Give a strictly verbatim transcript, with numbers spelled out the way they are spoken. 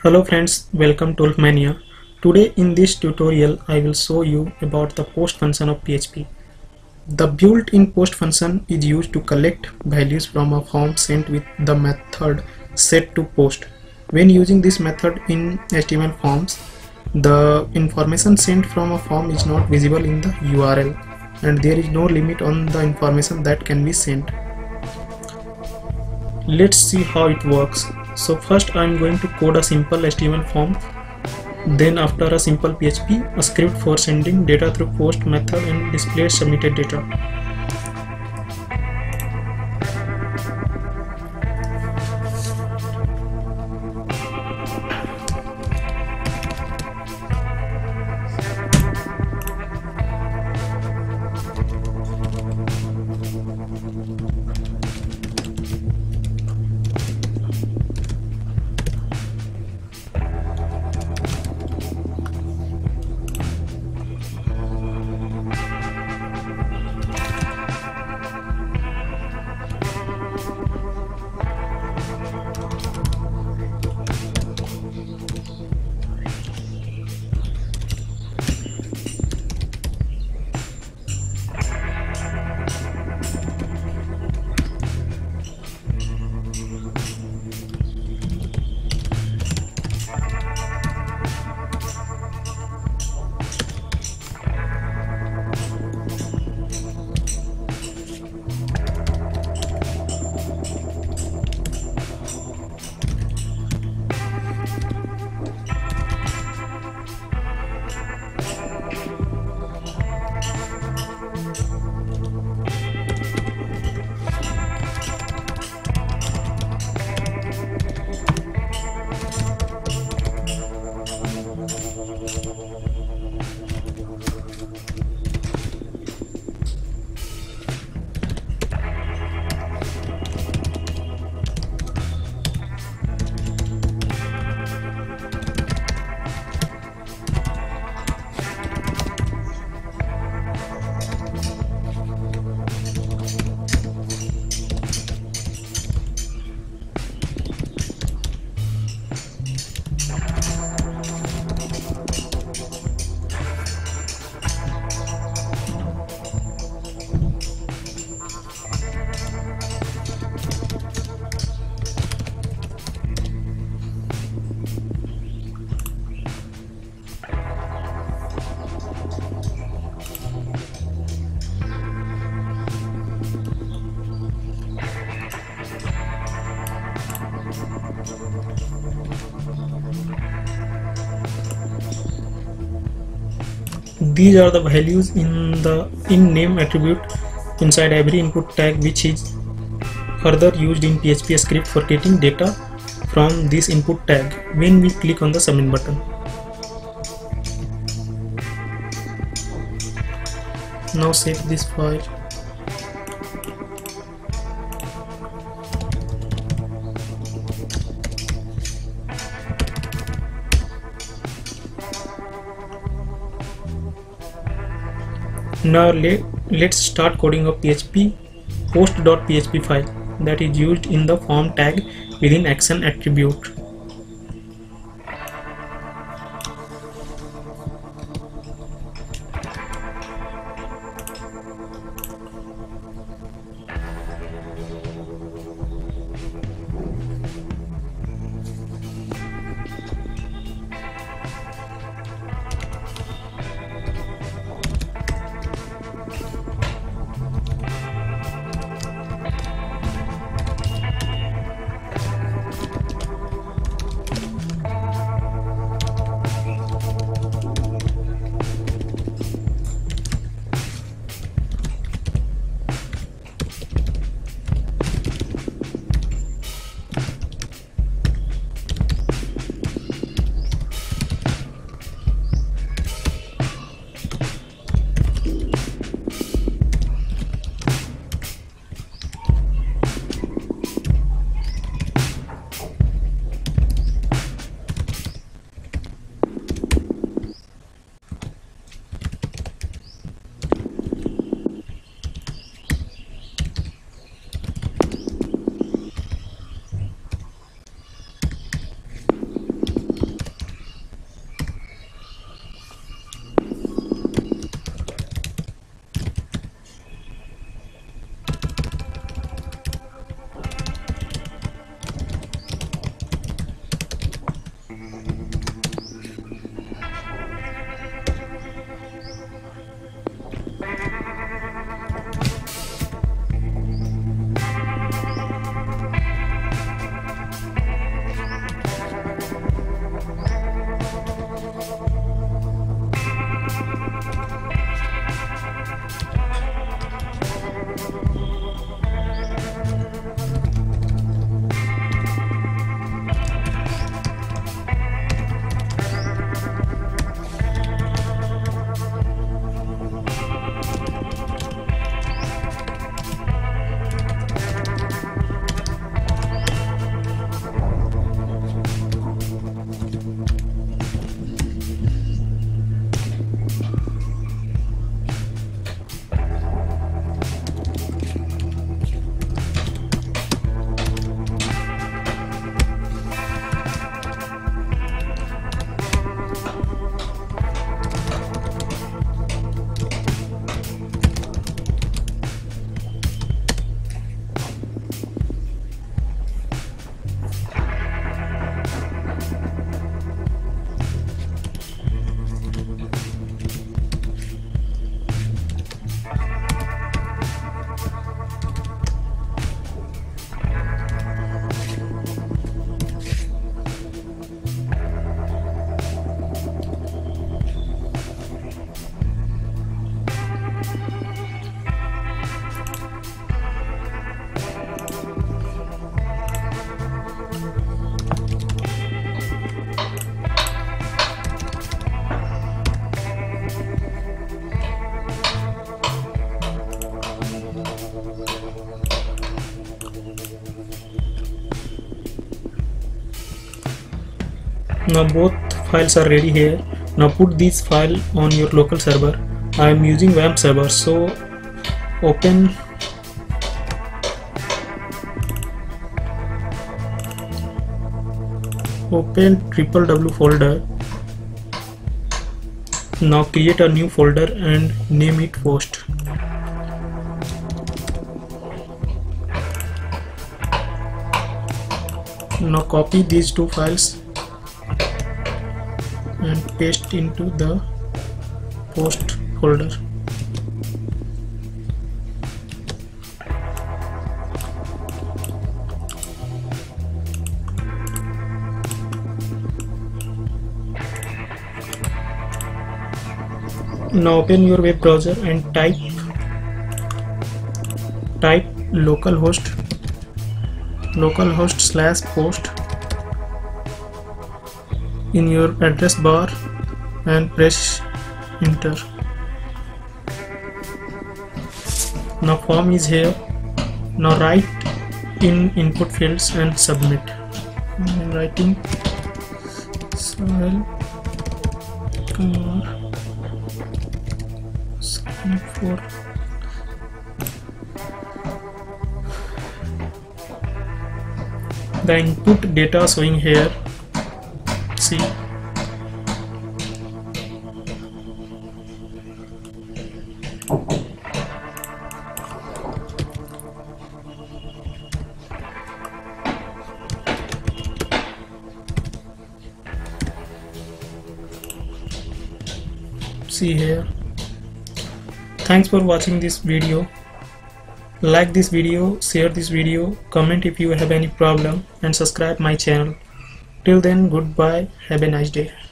Hello friends, welcome to Ulfmania. Today in this tutorial I will show you about the post function of P H P. The built-in post function is used to collect values from a form sent with the method setToPost. When using this method in H T M L forms, the information sent from a form is not visible in the U R L and there is no limit on the information that can be sent. Let's see how it works. So first I am going to code a simple H T M L form, then after a simple P H P, a script for sending data through post method and display submitted data. These are the values in the in name attribute inside every input tag, which is further used in P H P script for getting data from this input tag when we click on the submit button. Now save this file. Now let, let's start coding a P H P post.php file that is used in the form tag within action attribute. Now both files are ready here. Now put this file on your local server. I am using W A M server, so open open triple W folder. Now create a new folder and name it post. Now copy these two files and paste into the post folder. Now open your web browser and type type localhost localhost slash post in your address bar and press enter. Now form is here. Now write in input fields and submit. I'm writing Sahil Kumar for the input data showing here. See, see here. Thanks for watching this video. Like this video, share this video, comment if you have any problem, and subscribe my channel. Till then, goodbye, have a nice day.